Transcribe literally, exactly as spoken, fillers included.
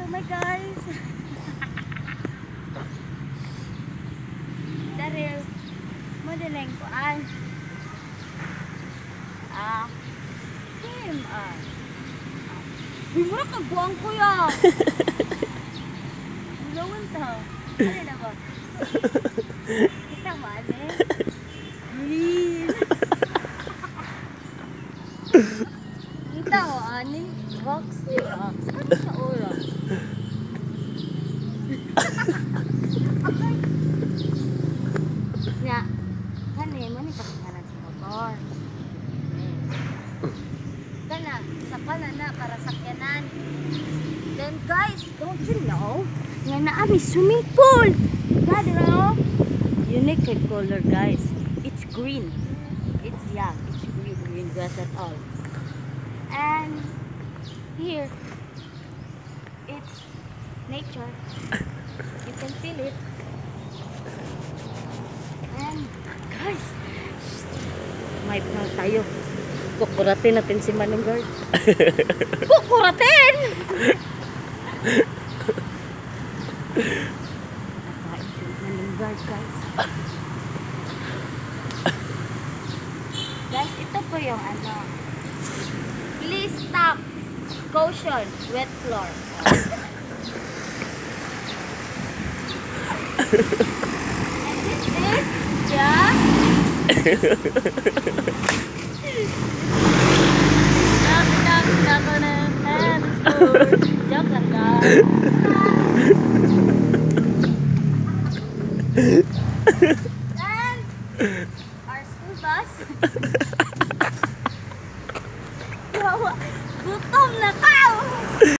my guys. Dahil mo din ang kuan. Ah. Kim ah. Bimura ka buang ko ya. Bulawan ta. Ano na ba? Kita mo ane? Green. Kita mo ane? Rocks ni rocks. Ano sa oras? Nga, kani mo ni pakingalan sa motor. Kana, sa na para sakyanan. Then guys, don't you know? Nga naami swimming pool. God, no? Unique color guys. It's green. It's yeah, it's green, green grass at all. And here, it's nature. You can feel it. And guys, may plan tayo. Kukuratin natin si Manong Guard. Kukuratin! Nakain si Manong Guard, guys. Guys, ito po yung ano. Please stop. Caution, wet floor. And this is, yeah. Knock, knock, knock on a man's door. Joke lang guys. And our school bus. Gutom na ka!